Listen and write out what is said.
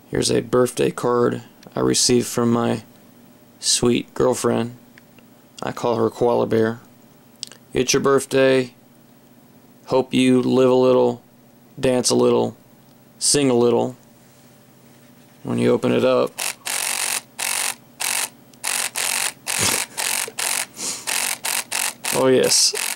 Here's a birthday card I received from my sweet girlfriend. I call her Koala Bear. It's your birthday. Hope you live a little, dance a little, sing a little. When you open it up, oh yes.